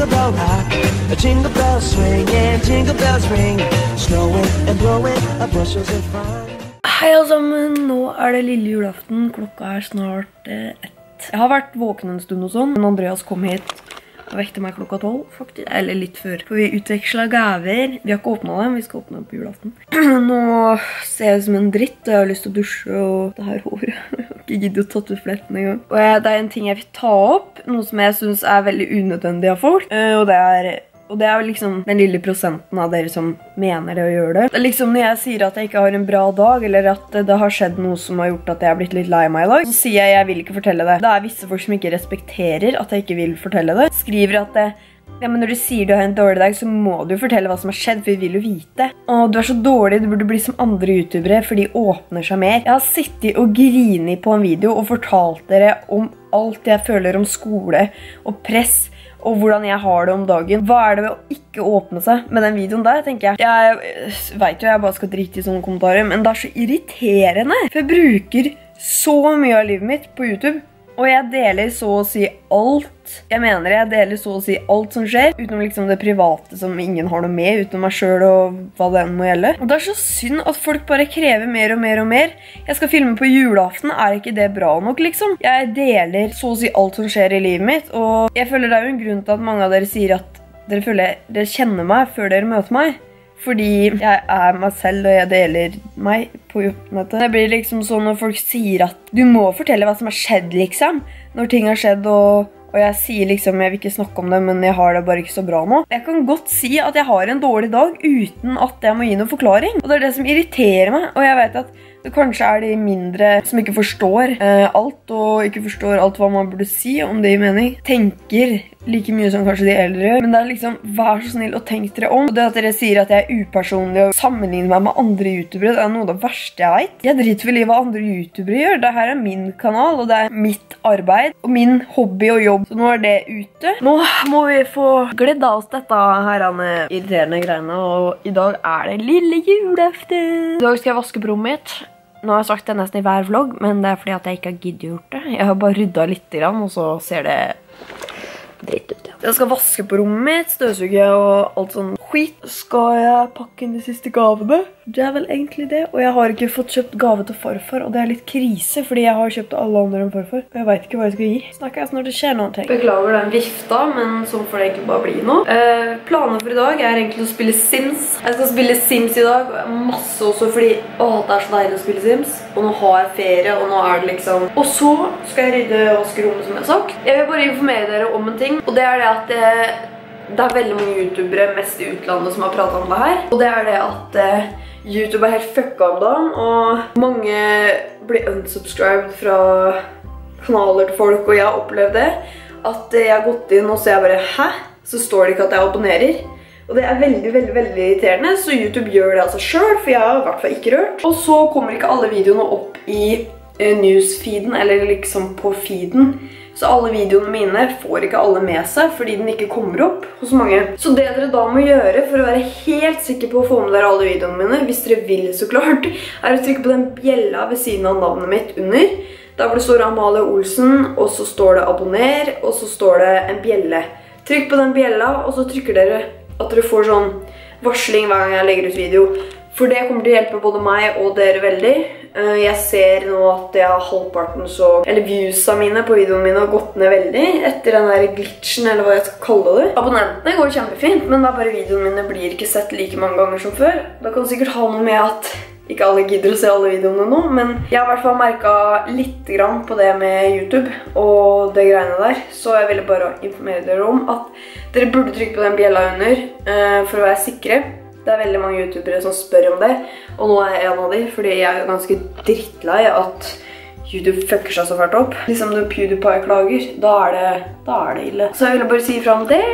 jingle bell rock, a jingle bell swing and jingle bells ring, snowing and blowing up bushels of fun. Hei alle sammen, nå det lille julaften, klokka snart 1. Jeg har vært våken en stund og sånn, men Andreas kom hit og vekte meg klokka 12 faktisk, eller litt før. For vi utvekslet gaver, vi har ikke åpnet dem, vi skal åpne dem på julaften. Nå ser jeg ut som en dritt, og jeg har lyst til å dusje og det her håret. Jeg har ikke giddet å tatt ut fletten en gang. Og det en ting jeg vil ta opp, noe som jeg synes veldig unødvendig av folk, og det vel liksom den lille prosenten av dere som mener det å gjøre det. Det liksom når jeg sier at jeg ikke har en bra dag, eller at det har skjedd noe som har gjort at jeg har blitt litt lei meg i dag, så sier jeg vil ikke fortelle det. Det visse folk som ikke respekterer at jeg ikke vil fortelle det. Skriver at ja, men når du sier du har en dårlig dag, så må du fortelle hva som har skjedd, for vi vil jo vite. Og du så dårlig, du burde bli som andre youtubere, for de åpner seg mer. Jeg har sittet og grinet på en video og fortalt dere om alt jeg føler om skole og press, og hvordan jeg har det om dagen. Hva det ved å ikke åpne seg med den videoen der, tenker jeg. Jeg vet jo, jeg bare skal drite i sånne kommentarer, men det så irriterende. For jeg bruker så mye av livet mitt på YouTube, og jeg deler så å si alt. Jeg mener jeg deler så å si alt som skjer, utenom liksom det private som ingen har noe med, utenom meg selv og hva det må gjelde. Og det så synd at folk bare krever mer og mer og mer. Jeg skal filme på julaften, ikke det bra nok liksom? Jeg deler så å si alt som skjer i livet mitt, og jeg føler det jo en grunn til at mange av dere sier at dere føler dere kjenner meg før dere møter meg. Fordi jeg meg selv, og jeg deler meg på jobbmøte. Det blir liksom sånn når folk sier at du må fortelle hva som har skjedd, liksom. Når ting har skjedd, og jeg sier liksom, jeg vil ikke snakke om det, men jeg har det bare ikke så bra nå. Jeg kan godt si at jeg har en dårlig dag, uten at jeg må gi noen forklaring. Og det det som irriterer meg, og jeg vet at det kanskje de mindre som ikke forstår alt, og ikke forstår alt hva man burde si, om det gir mening. Tenker like mye som kanskje de eldre gjør, men det liksom, vær så snill og tenk dere om. Og det at dere sier at jeg upersonlig og sammenligner meg med andre youtubere, det noe av det verste jeg vet. Jeg driter vel i hva andre youtubere gjør. Dette min kanal, og det mitt arbeid, og min hobby og jobb. Så nå det ute. Nå må vi få gledd av oss dette her irriterende greiene, og i dag det lille julaften. I dag skal jeg vaske på rommet mitt. Nå har jeg sagt det nesten i hver vlogg, men det fordi at jeg ikke har giddet gjort det. Jeg har bare ryddet litt, og så ser det dritt ut, ja. Jeg skal vaske på rommet mitt, støvsuge og alt sånn skit. Skal jeg pakke inn de siste gavene? Det vel egentlig det, og jeg har ikke fått kjøpt gave til farfar, og det litt krise, fordi jeg har kjøpt alle andre enn farfar, og jeg vet ikke hva jeg skal gi. Snakker jeg snart det skjer noen ting. Beklager den vifta, men sånn får det egentlig bare bli nå. Planen for i dag egentlig å spille Sims. Jeg skal spille Sims i dag, masse også fordi, det så deilig å spille Sims, og nå har jeg ferie, og nå det liksom. Og så skal jeg rydde vaskerommet, som jeg har sagt. Jeg vil bare informere dere om en ting, og det det at det veldig mange youtubere, mest i utlandet, som har pratet om det her. Og det det at YouTube helt fucka om dagen, og mange blir unsubscribed fra kanaler til folk, og jeg har opplevd det. At jeg har gått inn og så jeg bare, hæ? Så står det ikke at jeg abonnerer. Og det veldig, veldig, veldig irriterende, så YouTube gjør det altså selv, for jeg har i hvert fall ikke rørt. Og så kommer ikke alle videoene opp i newsfeeden, eller liksom på feeden. Så alle videoene mine får ikke alle med seg, fordi den ikke kommer opp hos mange. Så det dere da må gjøre for å være helt sikker på å få med dere alle videoene mine, hvis dere vil så klart, å trykke på den bjella ved siden av navnet mitt under. Der hvor det står Amalie Olsen, og så står det abonner, og så står det en bjelle. Trykk på den bjella, og så trykker dere at dere får sånn varsling hver gang jeg legger ut video. For det kommer til å hjelpe både meg og dere veldig. Jeg ser nå at jeg har halvparten eller viewsa mine på videoene mine har gått ned veldig etter den der glitchen, eller hva jeg skal kalle det. Abonnentene går kjempefint, men bare videoene mine blir ikke sett like mange ganger som før. Da kan det sikkert ha noe med at ikke alle gidder å se alle videoene nå, men jeg har i hvert fall merket litt grann på det med YouTube og det greiene der, så jeg ville bare informere dere om at dere burde trykke på den bjella under for å være sikre. Det veldig mange youtubere som spør om det, og nå jeg en av de, fordi jeg ganske drittlei at YouTube fucker seg så fælt opp. Liksom når PewDiePie klager, da det ille. Så jeg ville bare si ifra om det.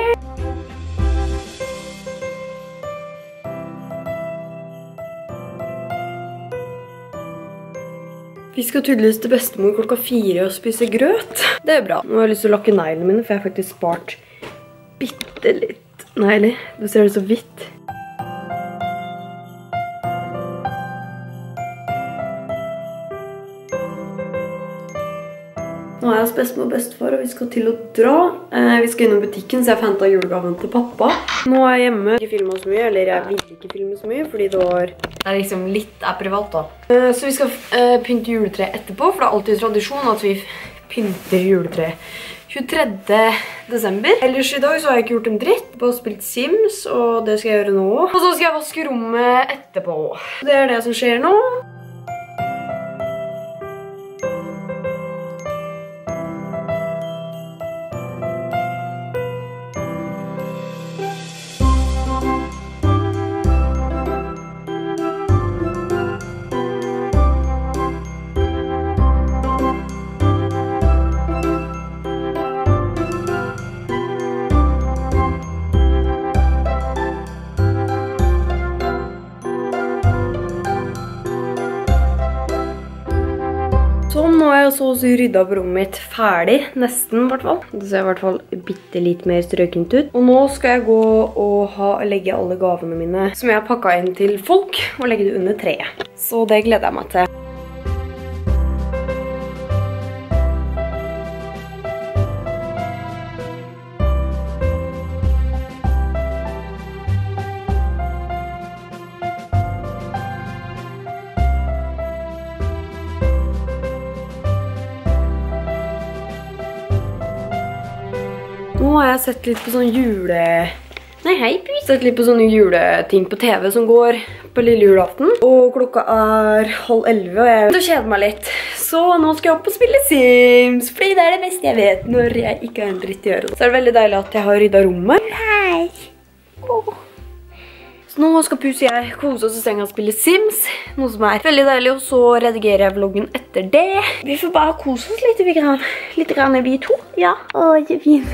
Vi skal tydeligvis til bestemor klokka 4 og spise grøt. Det bra. Nå har jeg lyst til å lakke neglene mine, for jeg har faktisk spart bitte litt negler. Du ser det så vidt. Nå er jeg hos bestemor og bestefar, og vi skal til å dra. Vi skal innom butikken, så jeg får hentet julegaven til pappa. Nå er jeg hjemme. Jeg filmer så mye, eller jeg vil ikke filme så mye, fordi det er liksom litt privat da. Så vi skal pynte juletre etterpå, for det er alltid tradisjon at vi pynter juletre 23. desember. Ellers i dag så har jeg ikke gjort en dritt, bare spilt Sims, og det skal jeg gjøre nå. Og så skal jeg vaske rommet etterpå. Det er det som skjer nå. Så nå er jeg så å si ryddet på rommet mitt ferdig, nesten i hvert fall. Det ser i hvert fall bitte litt mer strøkent ut. Og nå skal jeg gå og legge alle gavene mine som jeg har pakket inn til folk, og legge det under treet. Så det gleder jeg meg til. Nå har jeg sett litt på sånne juleting på TV som går på lille julaften. Og klokka er 10:30, og jeg kjeder meg litt. Så nå skal jeg opp og spille Sims, fordi det er det beste jeg vet når jeg ikke har en dritt å gjøre. Så er det veldig deilig at jeg har ryddet rommet. Hei! Så nå skal Pus og jeg kose oss i senga og spille Sims, noe som er veldig deilig, og så redigerer jeg vloggen etter det. Vi får bare kose oss litt grann vi to. Ja, det er fint.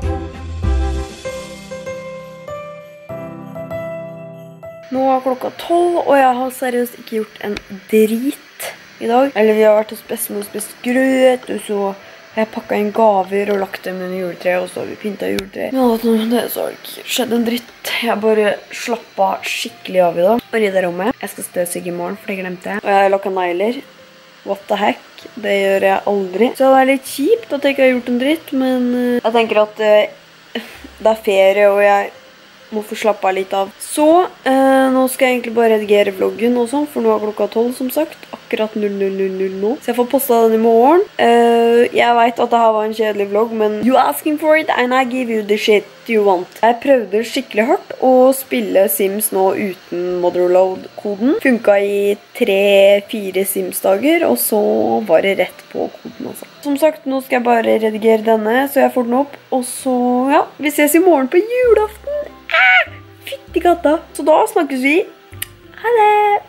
Nå er klokka 12, og jeg har seriøst ikke gjort en drit i dag. Eller vi har vært hos bestemor og spist grøt, og så har jeg pakket inn gaver og lagt dem under juletreet, og så har vi pyntet juletreet. Men det så har ikke skjedd en dritt. Jeg bare slappet skikkelig av i dag. Og rydde rommet. Jeg skal støvsugge i morgen, for det glemte jeg. Og jeg har lakket negler. What the heck? Det gjør jeg aldri. Så det er litt kjipt at jeg ikke har gjort en dritt, men jeg tenker at det er ferie, og jeg må få slappe av litt av. Så nå skal jeg egentlig bare redigere vloggen og sånn, for nå er klokka 12 som sagt. Akkurat 00:00 nå. Så jeg får postet den i morgen. Jeg vet at det her var en kjedelig vlogg, men you asking for it and I give you the shit you want. Jeg prøvde skikkelig hardt å spille Sims nå uten Motherload-koden. Funket i 3-4 Sims-dager, og så var det rett på koden altså. Som sagt, nå skal jeg bare redigere denne, så jeg får den opp. Og så, ja, vi ses i morgen på julaften. Fytti katta. Så da snakkes vi. Ha det!